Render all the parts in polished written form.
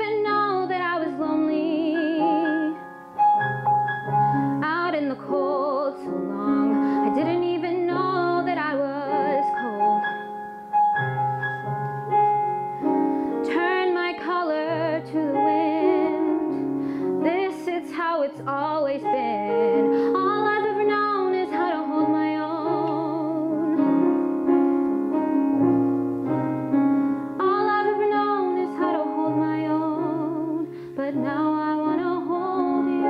even know that I was lonely. Out in the cold so long, I didn't even know that I was cold. Turn my color to the wind. This is how it's always been. All I've ever known is how to hold my own. All I've ever known is how to hold my own. But now I want to hold you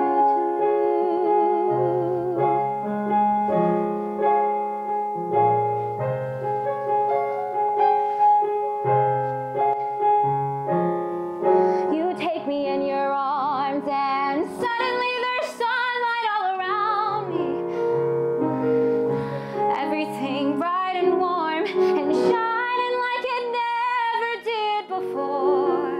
too. You take me in your arms and suddenly there's sunlight all around me. Everything bright and warm and shining like it never did before.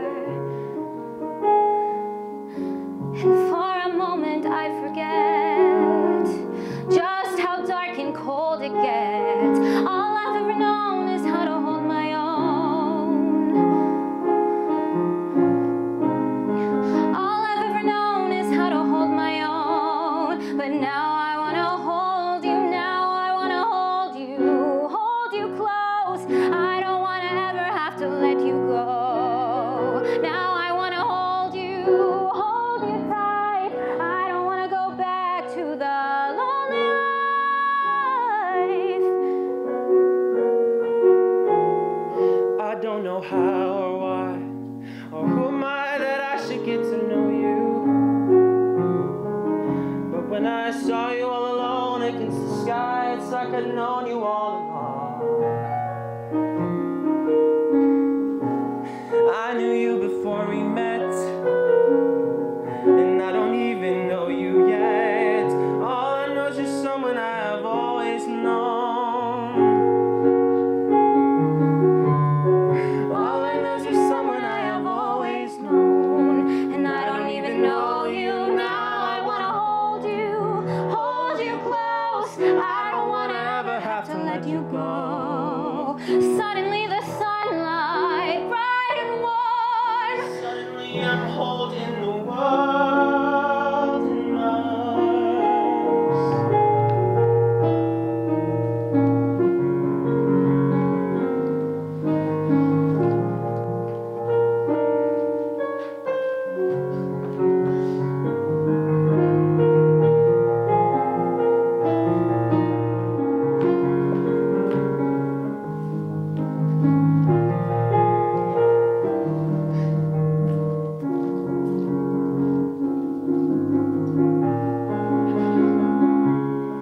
And for a moment I forget just how dark and cold it gets. All I've ever known is how to hold my own. All I've ever known is how to hold my own. But now I want to hold you, now I want to hold you close. I don't want to ever have to let you go. Now I want to hold you tight. I don't want to go back to the lonely life. I don't know how or why, or who am I that I should get to know you. But when I saw you all alone against the sky, it's like I'd known you all along. I knew you before we met, and I don't even know you yet. All I know is you're someone I have always known. All I know is you're someone I have always known. And I don't even know you now. I want to hold you close. I don't want to ever have to let you go. Suddenly the sunlight, bright and warm. Suddenly I'm holding the world.